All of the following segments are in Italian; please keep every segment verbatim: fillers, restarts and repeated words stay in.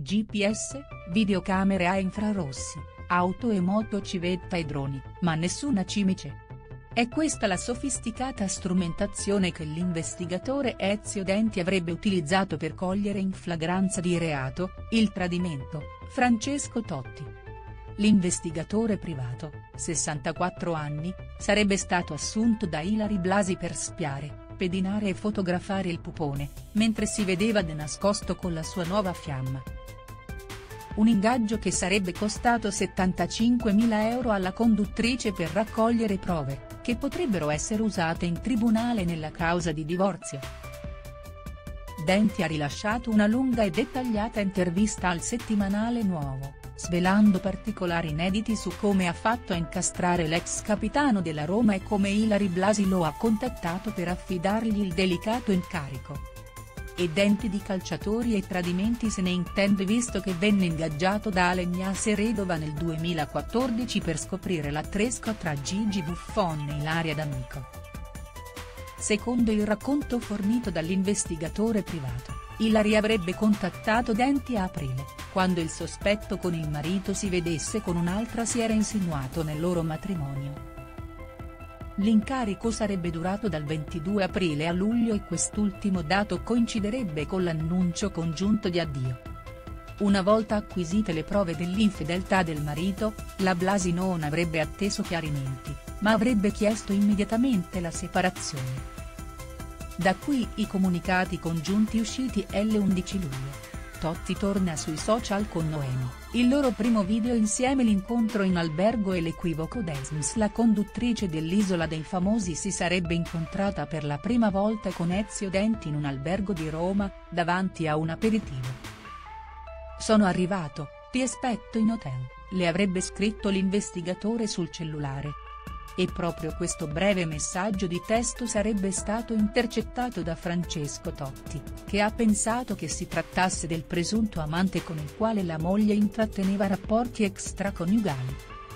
G P S, videocamere a infrarossi, auto e moto civetta e droni, ma nessuna cimice. È questa la sofisticata strumentazione che l'investigatore Ezio Denti avrebbe utilizzato per cogliere in flagranza di reato, il tradimento, Francesco Totti. L'investigatore privato, sessantaquattro anni, sarebbe stato assunto da Ilary Blasi per spiare, pedinare e fotografare il pupone, mentre si vedeva de nascosto con la sua nuova fiamma. Un ingaggio che sarebbe costato settantacinquemila euro alla conduttrice per raccogliere prove, che potrebbero essere usate in tribunale nella causa di divorzio. Denti ha rilasciato una lunga e dettagliata intervista al settimanale Nuovo, svelando particolari inediti su come ha fatto a incastrare l'ex capitano della Roma e come Ilary Blasi lo ha contattato per affidargli il delicato incarico. E Denti di calciatori e tradimenti se ne intende visto che venne ingaggiato da Alenia Seredova nel duemilaquattordici per scoprire la tresca tra Gigi Buffon e Ilaria D'Amico. Secondo il racconto fornito dall'investigatore privato, Ilary avrebbe contattato Denti a aprile, quando il sospetto con il marito si vedesse con un'altra si era insinuato nel loro matrimonio. L'incarico sarebbe durato dal ventidue aprile a luglio e quest'ultimo dato coinciderebbe con l'annuncio congiunto di addio. Una volta acquisite le prove dell'infedeltà del marito, la Blasi non avrebbe atteso chiarimenti, ma avrebbe chiesto immediatamente la separazione. Da qui i comunicati congiunti usciti l'undici luglio. Totti torna sui social con Noemi, il loro primo video insieme l'incontro in albergo e l'equivoco Desms la conduttrice dell'Isola dei Famosi si sarebbe incontrata per la prima volta con Ezio Denti in un albergo di Roma, davanti a un aperitivo. Sono arrivato, ti aspetto in hotel, le avrebbe scritto l'investigatore sul cellulare. E proprio questo breve messaggio di testo sarebbe stato intercettato da Francesco Totti, che ha pensato che si trattasse del presunto amante con il quale la moglie intratteneva rapporti extraconiugali.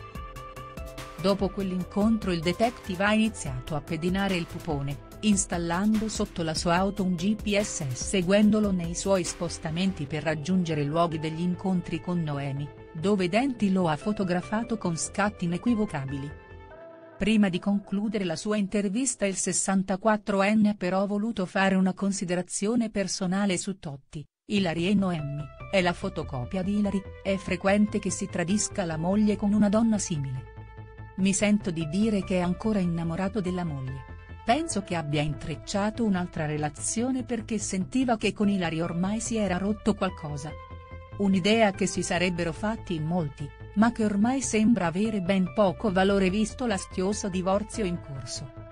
Dopo quell'incontro il detective ha iniziato a pedinare il pupone, installando sotto la sua auto un G P S e seguendolo nei suoi spostamenti per raggiungere i luoghi degli incontri con Noemi, dove Denti lo ha fotografato con scatti inequivocabili. Prima di concludere la sua intervista il sessantaquattrenne ha però voluto fare una considerazione personale su Totti, Ilary e Noemi, è la fotocopia di Ilary, è frequente che si tradisca la moglie con una donna simile. Mi sento di dire che è ancora innamorato della moglie. Penso che abbia intrecciato un'altra relazione perché sentiva che con Ilary ormai si era rotto qualcosa. Un'idea che si sarebbero fatti in molti, ma che ormai sembra avere ben poco valore visto l'astioso divorzio in corso.